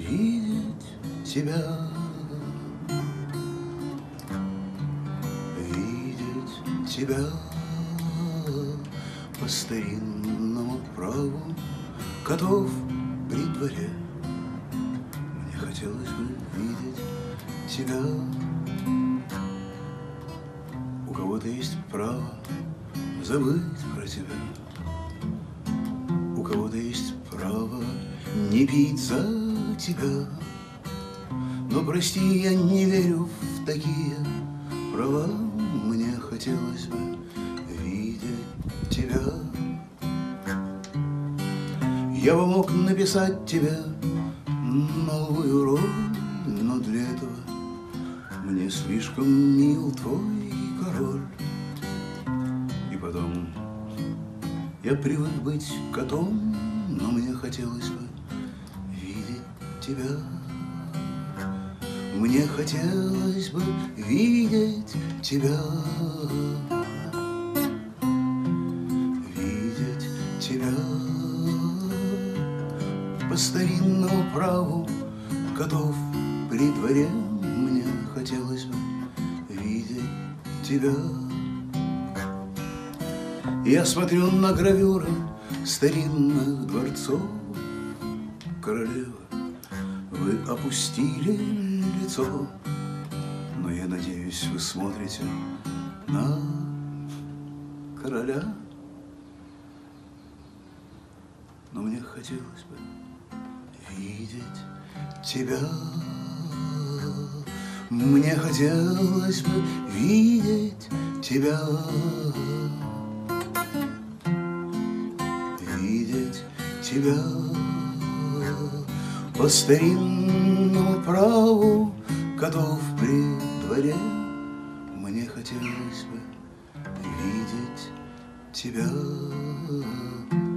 видеть тебя, видеть тебя по старинному праву котов при дворе. Мне хотелось бы видеть тебя. У кого-то есть право забыть про тебя, у кого-то есть право не пить за тебя. Но прости, я не верю в такие права. Мне хотелось бы видеть тебя. Я бы мог написать тебе новую роль, но для этого мне слишком мил твой король. И потом я привык быть котом, но мне хотелось бы видеть тебя. Мне хотелось бы видеть тебя, видеть тебя по старинному праву котов при дворе. Мне хотелось бы видеть тебя. Я смотрю на гравюры старинных дворцов. Королева, вы опустили лицо, но я надеюсь, вы смотрите на короля. Но мне хотелось бы видеть тебя. Мне хотелось бы видеть тебя, видеть тебя по старинному праву котов при дворе. Мне хотелось бы видеть тебя.